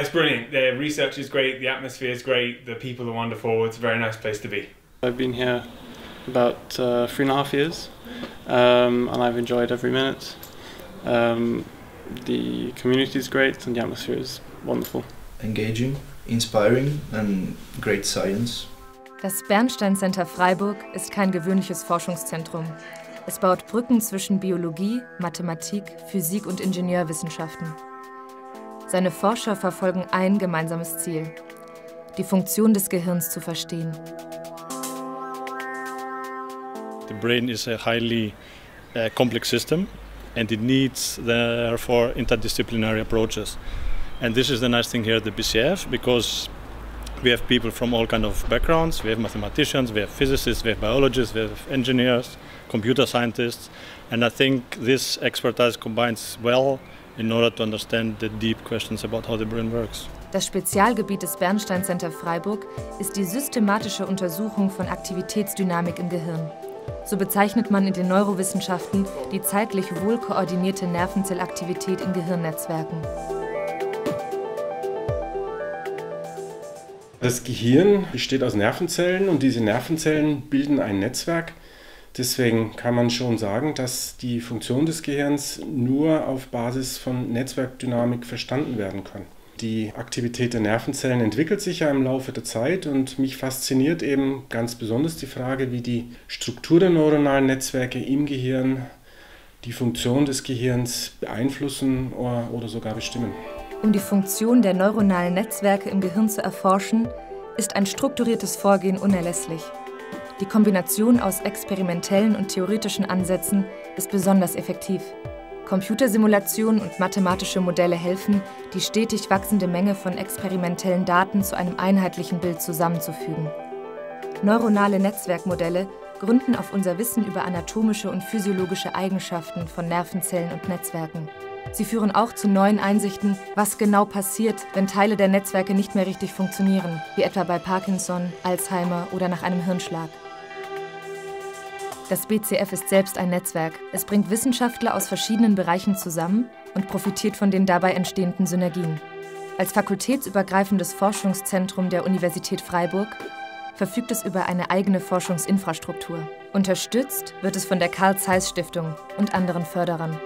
it's brilliant. The research is great, the atmosphere is great, the people are wonderful. It's a very nice place to be. I've been here about 3.5 years, and I've enjoyed every minute. The community is great and the atmosphere is wonderful. Engaging, inspiring and great science. Das Bernstein Center Freiburg ist kein gewöhnliches Forschungszentrum. Es baut Brücken zwischen Biologie, Mathematik, Physik und Ingenieurwissenschaften. Seine Forscher verfolgen ein gemeinsames Ziel: die Funktion des Gehirns zu verstehen. The brain is a highly complex system, and it needs therefore interdisciplinary approaches. And this is the nice thing here at the BCF, because we have people from all kinds of backgrounds. We have mathematicians, we have physicists, we have biologists, we have engineers, computer scientists, and I think this expertise combines well in order to understand the deep questions about how the brain works. Das Spezialgebiet des Bernstein Center Freiburg ist die systematische Untersuchung von Aktivitätsdynamik im Gehirn. So bezeichnet man in den Neurowissenschaften die zeitlich wohl koordinierte Nervenzellaktivität in Gehirnnetzwerken. Das Gehirn besteht aus Nervenzellen und diese Nervenzellen bilden ein Netzwerk. Deswegen kann man schon sagen, dass die Funktion des Gehirns nur auf Basis von Netzwerkdynamik verstanden werden kann. Die Aktivität der Nervenzellen entwickelt sich ja im Laufe der Zeit und mich fasziniert eben ganz besonders die Frage, wie die Struktur der neuronalen Netzwerke im Gehirn die Funktion des Gehirns beeinflussen oder sogar bestimmen. Um die Funktion der neuronalen Netzwerke im Gehirn zu erforschen, ist ein strukturiertes Vorgehen unerlässlich. Die Kombination aus experimentellen und theoretischen Ansätzen ist besonders effektiv. Computersimulationen und mathematische Modelle helfen, die stetig wachsende Menge von experimentellen Daten zu einem einheitlichen Bild zusammenzufügen. Neuronale Netzwerkmodelle gründen auf unser Wissen über anatomische und physiologische Eigenschaften von Nervenzellen und Netzwerken. Sie führen auch zu neuen Einsichten, was genau passiert, wenn Teile der Netzwerke nicht mehr richtig funktionieren, wie etwa bei Parkinson, Alzheimer oder nach einem Hirnschlag. Das BCF ist selbst ein Netzwerk. Es bringt Wissenschaftler aus verschiedenen Bereichen zusammen und profitiert von den dabei entstehenden Synergien. Als fakultätsübergreifendes Forschungszentrum der Universität Freiburg verfügt es über eine eigene Forschungsinfrastruktur. Unterstützt wird es von der Carl Zeiss Stiftung und anderen Förderern.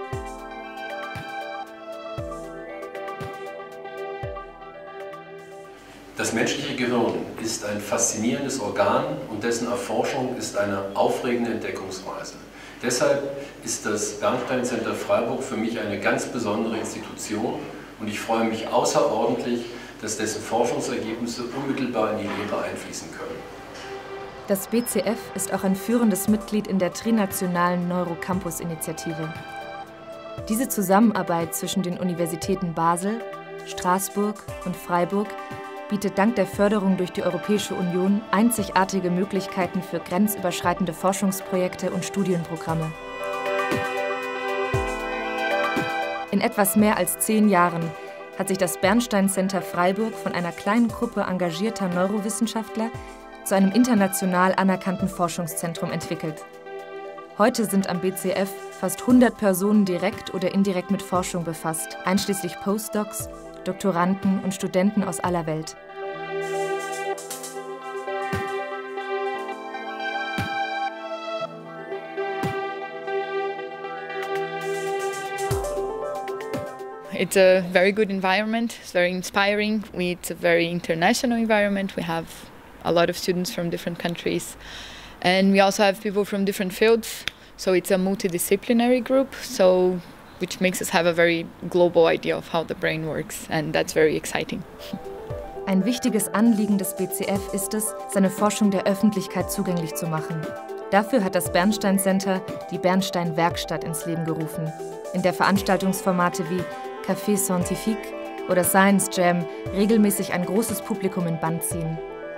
Das menschliche Gehirn ist ein faszinierendes Organ und dessen Erforschung ist eine aufregende Entdeckungsreise. Deshalb ist das Bernstein Center Freiburg für mich eine ganz besondere Institution und ich freue mich außerordentlich, dass dessen Forschungsergebnisse unmittelbar in die Lehre einfließen können. Das BCF ist auch ein führendes Mitglied in der trinationalen Neurocampus-Initiative. Diese Zusammenarbeit zwischen den Universitäten Basel, Straßburg und Freiburg bietet dank der Förderung durch die Europäische Union einzigartige Möglichkeiten für grenzüberschreitende Forschungsprojekte und Studienprogramme. In etwas mehr als 10 Jahren hat sich das Bernstein Center Freiburg von einer kleinen Gruppe engagierter Neurowissenschaftler zu einem international anerkannten Forschungszentrum entwickelt. Heute sind am BCF fast 100 Personen direkt oder indirekt mit Forschung befasst, einschließlich Postdocs, Doktoranden und Studenten aus aller Welt. It's a very good environment, it's very inspiring, it's a very international environment. We have a lot of students from different countries and we also have people from different fields, so it's a multidisciplinary group, which makes us have a very global idea of how the brain works, and that's very exciting. Ein wichtiges Anliegen des BCF ist es, seine Forschung der Öffentlichkeit zugänglich zu machen. Dafür hat das Bernstein Center die Bernstein Werkstatt ins Leben gerufen, in der Veranstaltungsformate wie Café Scientifique oder Science Jam regelmäßig ein großes Publikum in Bann ziehen.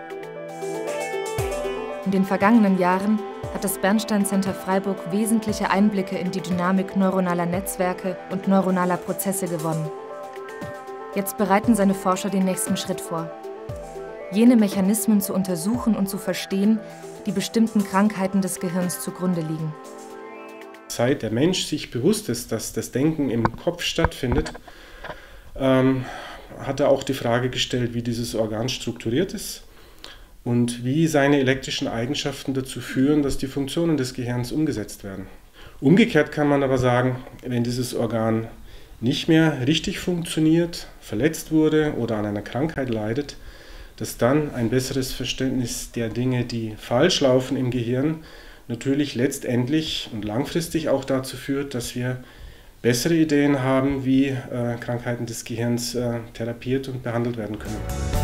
In den vergangenen Jahren hat das Bernstein Center Freiburg wesentliche Einblicke in die Dynamik neuronaler Netzwerke und neuronaler Prozesse gewonnen. Jetzt bereiten seine Forscher den nächsten Schritt vor: jene Mechanismen zu untersuchen und zu verstehen, die bestimmten Krankheiten des Gehirns zugrunde liegen. Seit der Mensch sich bewusst ist, dass das Denken im Kopf stattfindet, hat er auch die Frage gestellt, wie dieses Organ strukturiert ist und wie seine elektrischen Eigenschaften dazu führen, dass die Funktionen des Gehirns umgesetzt werden. Umgekehrt kann man aber sagen, wenn dieses Organ nicht mehr richtig funktioniert, verletzt wurde oder an einer Krankheit leidet, dass dann ein besseres Verständnis der Dinge, die falsch laufen im Gehirn, natürlich letztendlich und langfristig auch dazu führt, dass wir bessere Ideen haben, wie Krankheiten des Gehirns therapiert und behandelt werden können.